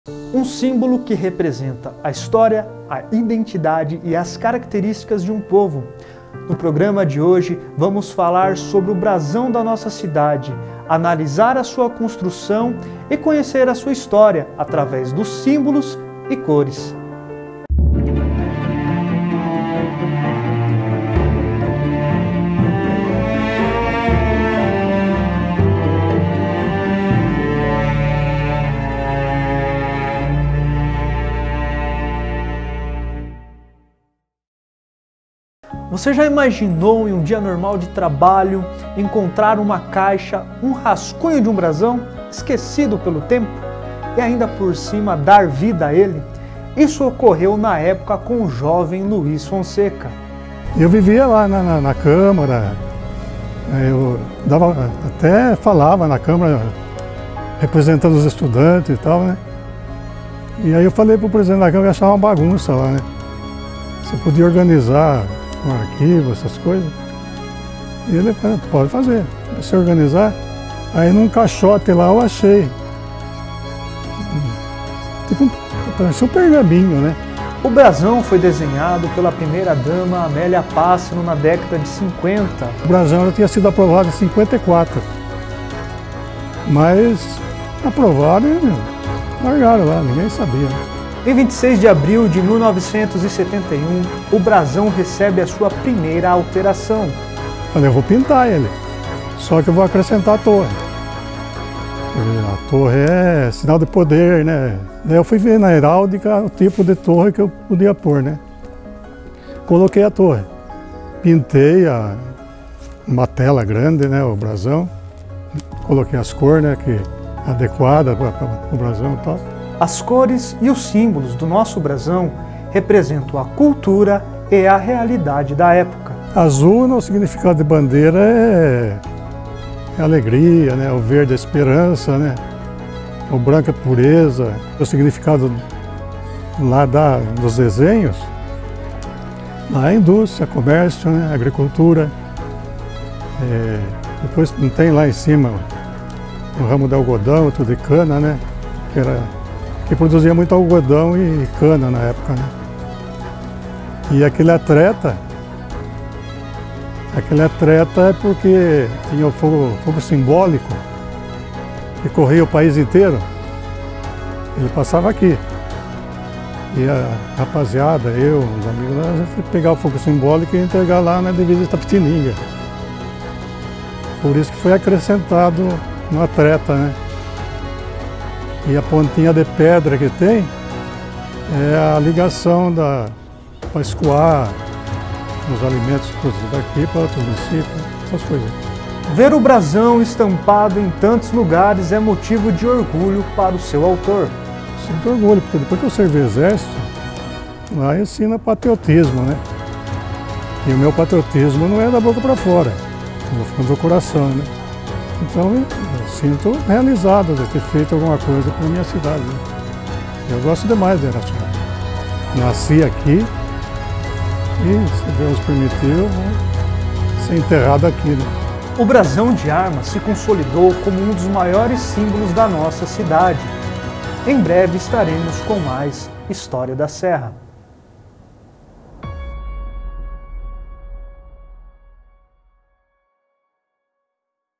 Um símbolo que representa a história, a identidade e as características de um povo. No programa de hoje, vamos falar sobre o brasão da nossa cidade, analisar a sua construção e conhecer a sua história através dos símbolos e cores. Você já imaginou em um dia normal de trabalho encontrar uma caixa, um rascunho de um brasão esquecido pelo tempo e ainda por cima dar vida a ele? Isso ocorreu na época com o jovem Luiz Fonseca. Eu vivia lá na Câmara, eu até falava na Câmara representando os estudantes e tal, né? E aí eu falei para o presidente da Câmara que achava uma bagunça lá, né? Você podia organizar um arquivo, essas coisas. E ele falou, pode fazer, se organizar. Aí num caixote lá eu achei, tipo, parecia um pergaminho, né? O brasão foi desenhado pela primeira-dama Amélia Pássaro na década de 50. O brasão já tinha sido aprovado em 54, mas aprovaram e largaram lá, ninguém sabia. Em 26 de abril de 1971, o brasão recebe a sua primeira alteração. Falei, eu vou pintar ele, só que eu vou acrescentar a torre. A torre é sinal de poder, né? Daí eu fui ver na heráldica o tipo de torre que eu podia pôr, né? Coloquei a torre, pintei uma tela grande, né? O brasão, coloquei as cores, né? Que adequadas para o brasão e tal. As cores e os símbolos do nosso brasão representam a cultura e a realidade da época. Azul, no significado de bandeira, é alegria, né? O verde é esperança, né? O branco é pureza. O significado lá dos desenhos, lá é indústria, comércio, né? Agricultura. Depois não tem lá em cima o ramo de algodão, tudo de cana, né? Que produzia muito algodão e cana na época, né? E aquele atleta é porque tinha o fogo simbólico que corria o país inteiro. Ele passava aqui. E a rapaziada, eu, os amigos, a gente pegava o fogo simbólico e entregar lá na divisa de Itapetininga. Por isso que foi acrescentado no atleta, né? E a pontinha de pedra que tem é a ligação para escoar os alimentos produzidos aqui para outros municípios, essas coisas. Ver o brasão estampado em tantos lugares é motivo de orgulho para o seu autor. Sinto orgulho, porque depois que eu servi o exército, lá ensina patriotismo, né? E o meu patriotismo não é da boca para fora, é do coração, né? Então eu sinto realizado de ter feito alguma coisa para a minha cidade. Eu gosto demais de Araçuaí. Nasci aqui e, se Deus permitir, eu vou ser enterrado aqui, né? O brasão de armas se consolidou como um dos maiores símbolos da nossa cidade. Em breve estaremos com mais História da Serra.